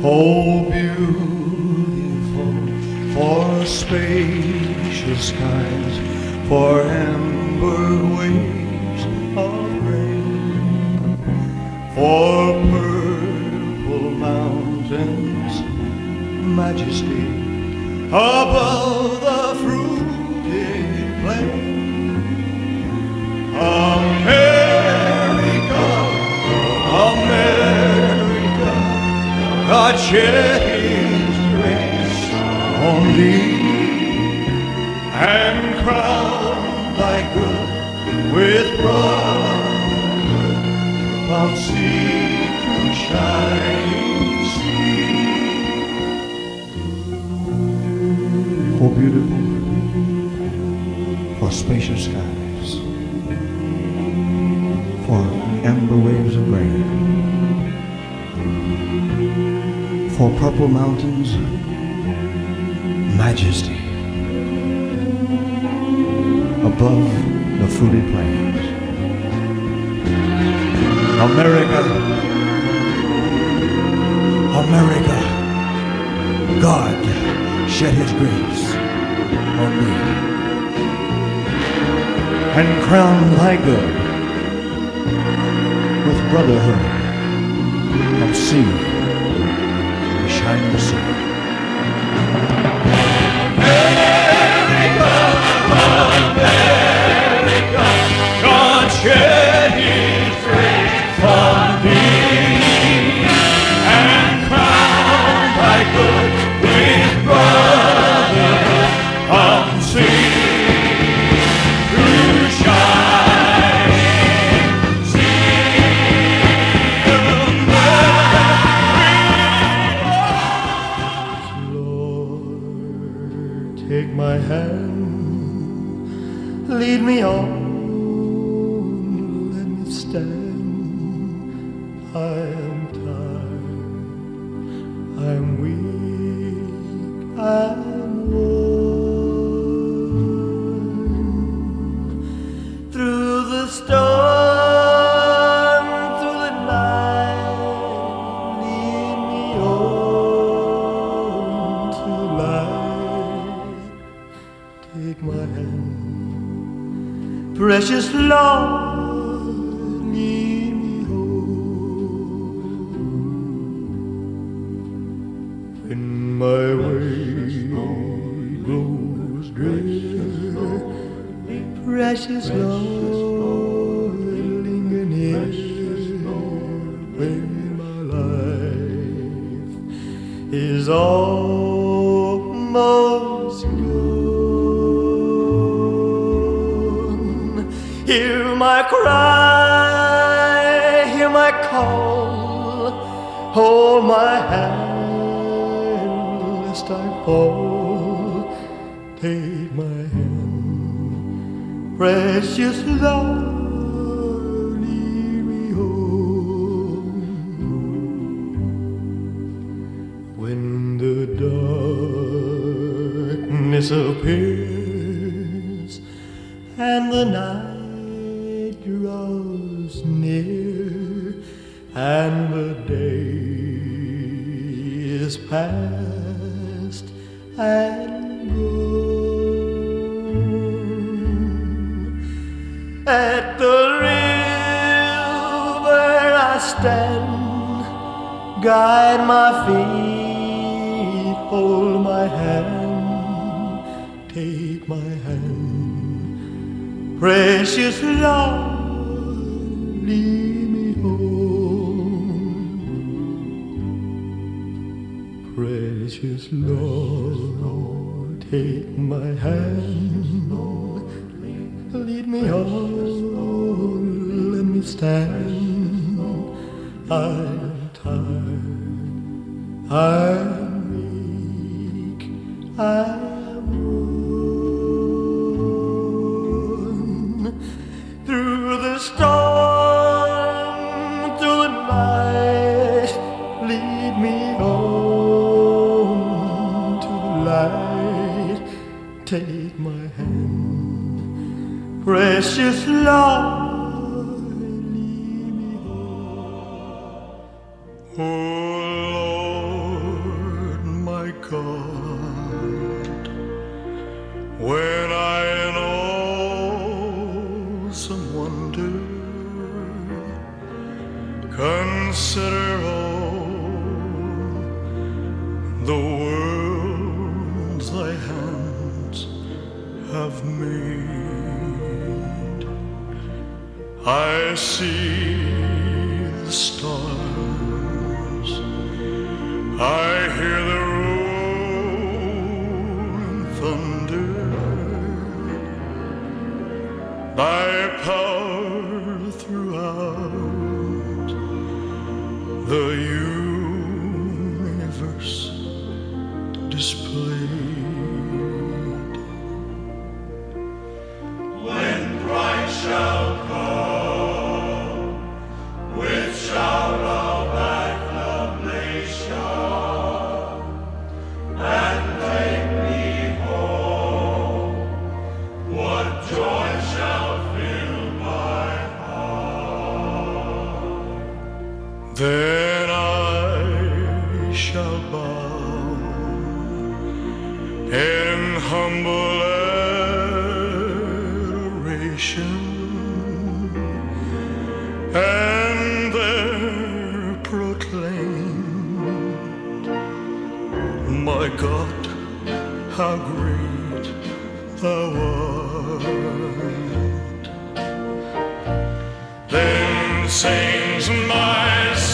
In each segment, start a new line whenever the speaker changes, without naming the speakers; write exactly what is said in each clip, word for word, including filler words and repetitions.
Oh, beautiful for spacious skies, for amber waves of rain, for purple mountains, majesty above the fruited plain. America, America, God shed His grace on thee, and crowned thy good with brotherhood from sea to shining sea. For beautiful, for spacious skies, for amber waves of rain, for purple mountains, majesty above the fruited plains. America, America, God shed His grace on thee, and crowned thy good with brotherhood of sea to shining sea. America, America, God shed His grace on thee, and crowned thy good with brotherhood of sea to shining sea. Lord, take my hand, lead me on, let me stand. I am tired, I am weak, I am worn. Through the storm, through the night, lead me on to light. Take my hand, precious Lord, lead me home. When my way grows drear, precious Lord, linger near. When my life is almost gone, hear my cry, hear my call, hold my hand lest I fall. Take my hand, precious Lord, lead me home. When the darkness appears and the night draws near, and the day is past and gone, at the river I stand, guide my feet, hold my hand, take my hand, precious Lord, lead me home. Precious Lord, take my hand, lead me on, let me stand. I'm tired, I'm weak, I'm worn. Through the storm, through the night, lead me on to the light. Take my hand, precious Lord, lead me home. Oh Lord, consider all the worlds thy hands have made. I see the stars, I hear the rolling thunder. Thy power throughout the universe displayed. When Christ shall come with shout of acclamation and take me home, what joy shall fill my heart. Then I shall bow in humble adoration, and there proclaim, my God, how great thou art. Then sings my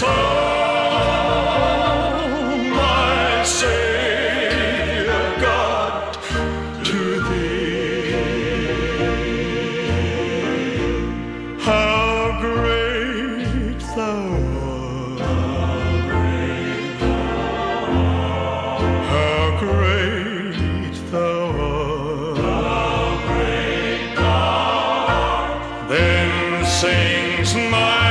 soul, my Savior God, to thee. How great thou art, how great thou art. Then sings my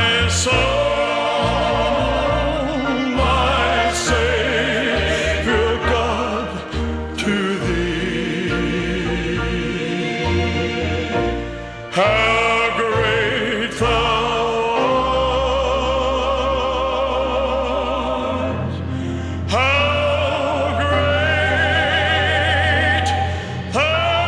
soul, my Savior God, to thee. How great thou art, how great thou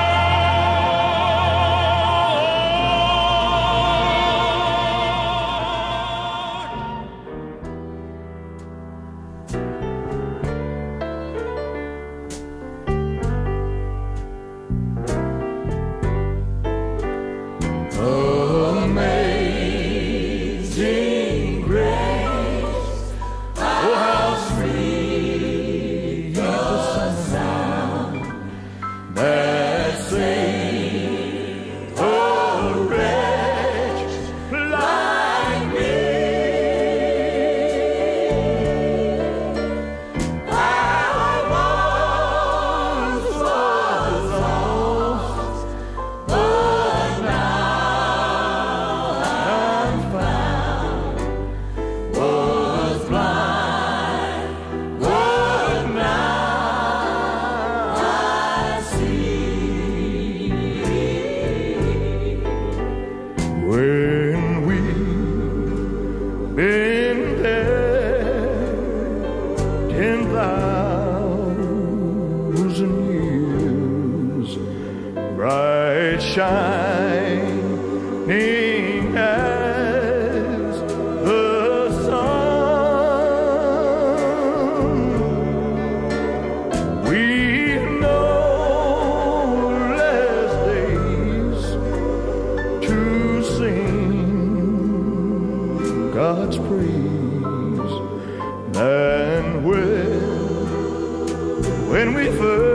Amazing grace, oh how sweet the sound that saved a wretch like me. I once was lost, but now I'm found. Was blind, but now I see. When we've been dead ten thousand years, bright shining as the sun, we know less days to sing God's praise than when, when we first